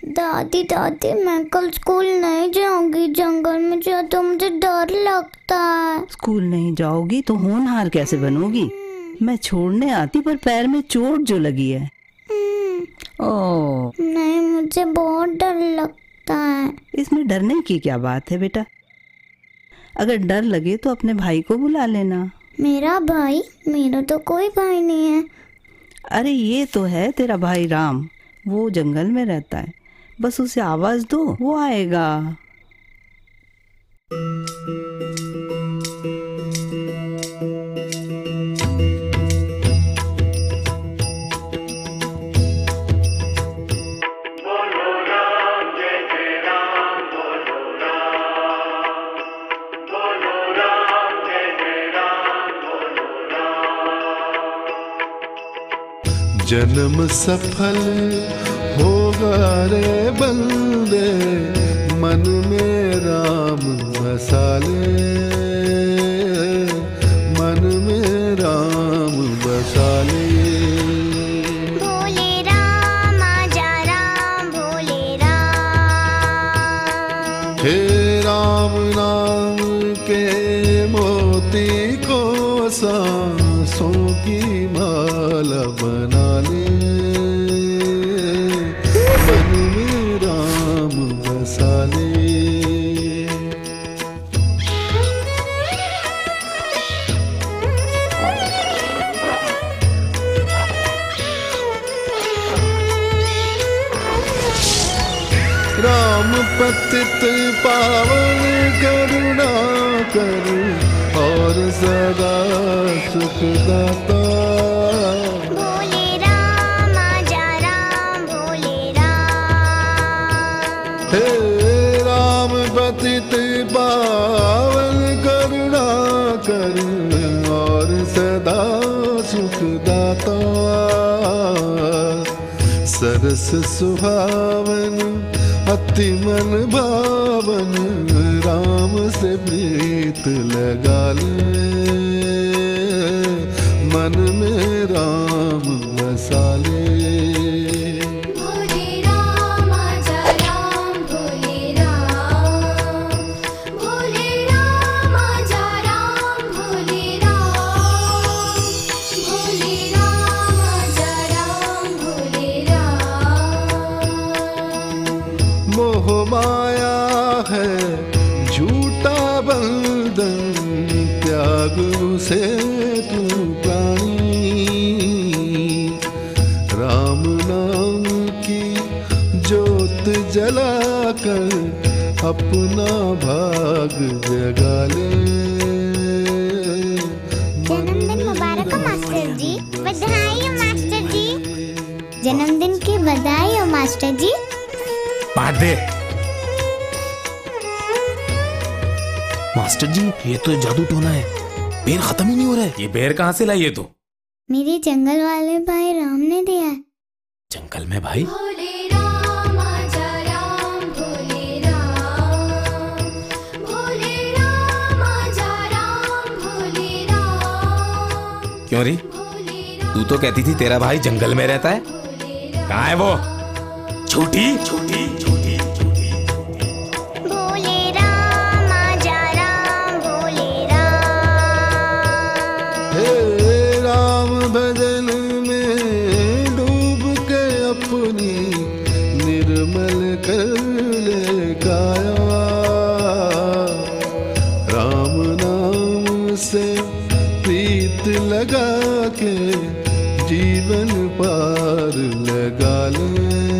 दादी दादी, मैं कल स्कूल नहीं जाऊंगी। जंगल में जा तो मुझे डर लगता है। स्कूल नहीं जाओगी तो होनहार कैसे बनोगी? मैं छोड़ने आती पर पैर में चोट जो लगी है। ओह नहीं, मुझे बहुत डर लगता है। इसमें डरने की क्या बात है बेटा? अगर डर लगे तो अपने भाई को बुला लेना। मेरा भाई? मेरा तो कोई भाई नहीं है। अरे ये तो है तेरा भाई राम, वो जंगल में रहता है। बस उसे आवाज दो, वो आएगा। जन्म सफल होगा रे बंदे, मन में राम बसाले, मन में राम बसाले। भोले राम आजा राम, भोले राम। हे राम नाम के मोती को सांसों की माला बना ले, मन में राम बसा ले। राम पतित पावन करुणा कर और सदा सुख दाता। भोले राम आजा राम, भोले राम। हे राम पतित पावन करुणा कर और सदा सुख दाता। सरस सुहावन अति मन भावन, राम से प्रीत लगा ले, मन में राम बसा ले। भोले राम आजा राम, भोले राम। भोले राम आजा राम, भोले राम। भोले राम आजा राम, भोले राम। मोह माया है झूठा बंधन, त्याग उसे तू प्राणी। राम नाम की ज्योत जलाकर अपना भाग जगा ले। जन्मदिन मुबारक हो मास्टर जी। बधाई हो मास्टर जी। जन्मदिन की बधाई हो मास्टर जी। बांट दे। मास्टर जी, ये तो जादू टोना है, बेर खत्म ही नहीं हो रहा है। ये बेर कहाँ से लाई? ये तो मेरे जंगल वाले भाई राम ने दिया है। जंगल में भाई? भोले राम आजा राम, भोले राम। भोले राम आजा राम, भोले राम। क्यों री, तू तो कहती थी तेरा भाई जंगल में रहता है, कहाँ है वो? छोटी छोटी छोटी छोटी। भोले राम आजा राम, भोले राम। हे राम भजन में डूब के अपनी निर्मल कर ले काया। राम नाम से प्रीत लगा के जीवन पार लगा ले।